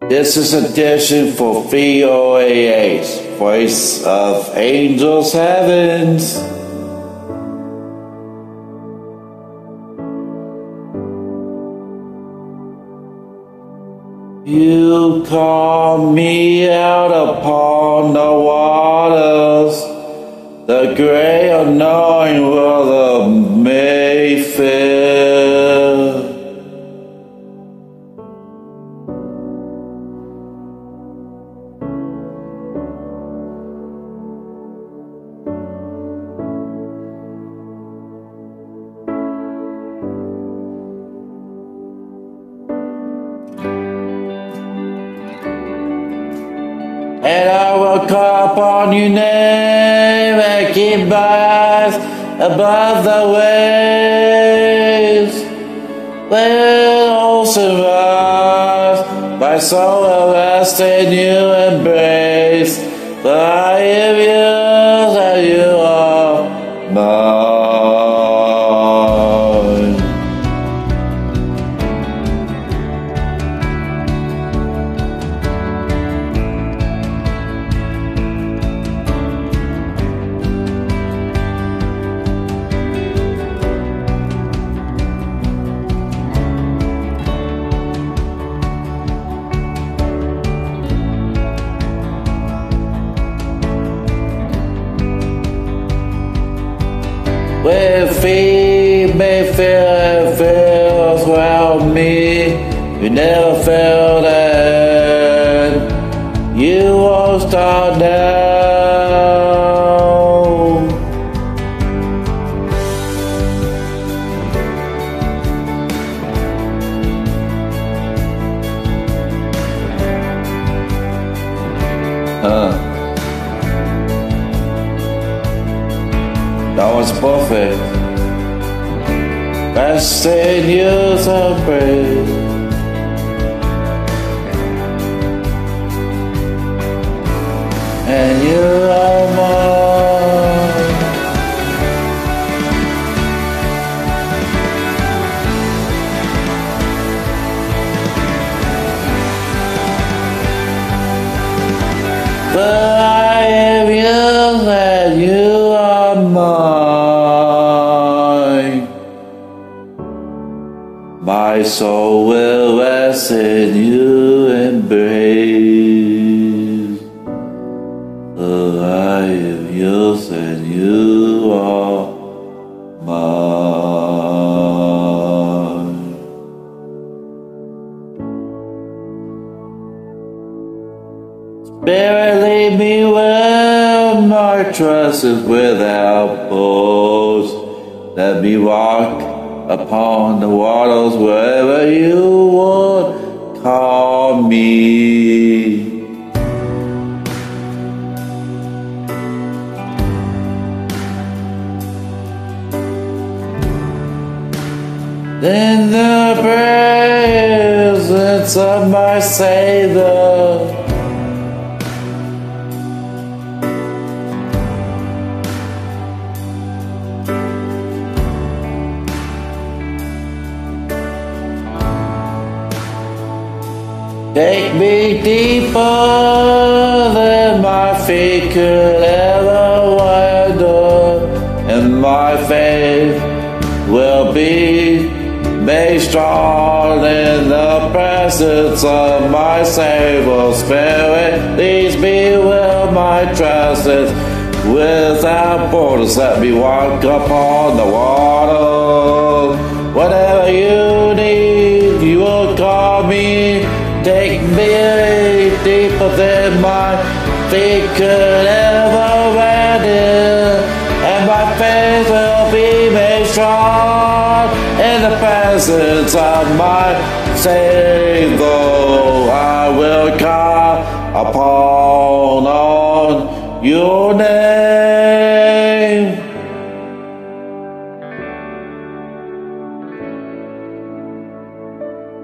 This is edition for VOAH, Voice of Angels Heavens. You call me out upon the waters, the great unknowing world of Mayfair. And I will call upon your name and keep my eyes above the waves. Let ocean rise, my soul will rest in you embrace. For I am yours and you are mine. Where feet may feel it feels around me, you never felt it. You won't start now. That was perfect. Best in years of praise. And you are mine. But I am yours and you are mine. My soul will rest in you embrace. For I am yours and you are mine. Spirit, lead me where my trust is without pause. Let me walk upon the waters wherever you would call me. In the presence of my Savior, take me deeper than my feet could ever wander, and my faith will be made strong in the presence of my Savior. Spirit leads me where my trust is without borders. Let me walk upon the water. Whatever you need, you will call me. Take me deeper than my feet could ever wander, and my faith will be made strong in the presence of my Savior. I will call upon on your name.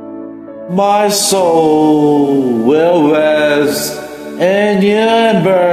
My soul will rest in your embrace.